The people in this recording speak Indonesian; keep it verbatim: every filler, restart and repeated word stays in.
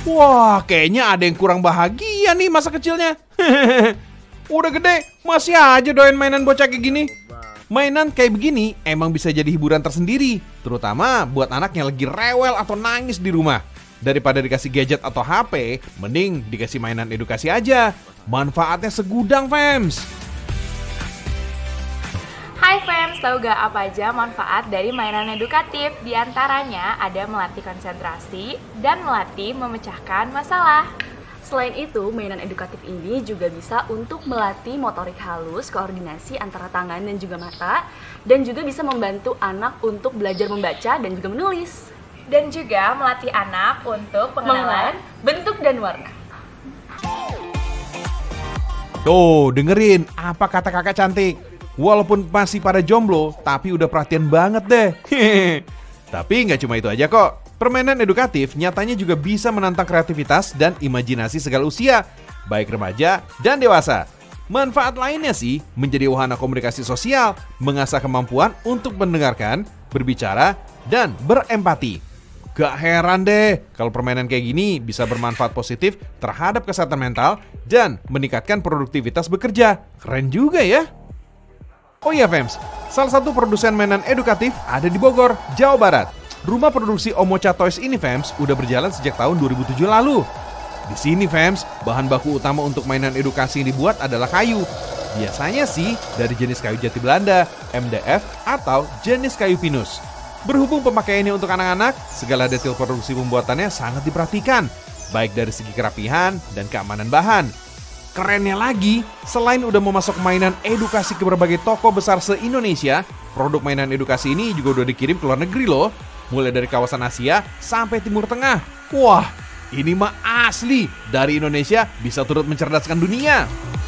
Wah, kayaknya ada yang kurang bahagia nih masa kecilnya. Udah gede, masih aja doyan mainan bocah kayak gini. Mainan kayak begini emang bisa jadi hiburan tersendiri, terutama buat anak yang lagi rewel atau nangis di rumah. Daripada dikasih gadget atau H P, mending dikasih mainan edukasi aja. Manfaatnya segudang, fams. Hai fams, tahu gak apa aja manfaat dari mainan edukatif? Di antaranya ada melatih konsentrasi dan melatih memecahkan masalah. Selain itu, mainan edukatif ini juga bisa untuk melatih motorik halus, koordinasi antara tangan dan juga mata, dan juga bisa membantu anak untuk belajar membaca dan juga menulis. Dan juga melatih anak untuk pengenalan bentuk dan warna. Tuh, dengerin apa kata kakak cantik. Walaupun masih pada jomblo, tapi udah perhatian banget deh. Hehehe. Tapi nggak cuma itu aja kok. Permainan edukatif nyatanya juga bisa menantang kreativitas dan imajinasi segala usia, baik remaja dan dewasa. Manfaat lainnya sih menjadi wahana komunikasi sosial, mengasah kemampuan untuk mendengarkan, berbicara, dan berempati. Gak heran deh kalau permainan kayak gini bisa bermanfaat positif terhadap kesehatan mental dan meningkatkan produktivitas bekerja. Keren juga ya. Oh iya fams, salah satu produsen mainan edukatif ada di Bogor, Jawa Barat. Rumah produksi Omocha Toys ini fams udah berjalan sejak tahun dua ribu tujuh lalu. Di sini fams, bahan baku utama untuk mainan edukasi yang dibuat adalah kayu. Biasanya sih dari jenis kayu jati Belanda, M D F, atau jenis kayu pinus. Berhubung pemakaiannya untuk anak-anak, segala detail produksi pembuatannya sangat diperhatikan, baik dari segi kerapihan dan keamanan bahan. Kerennya lagi, selain udah memasok mainan edukasi ke berbagai toko besar se-Indonesia, produk mainan edukasi ini juga udah dikirim ke luar negeri loh. Mulai dari kawasan Asia sampai Timur Tengah. Wah, ini mah asli. Dari Indonesia bisa turut mencerdaskan dunia.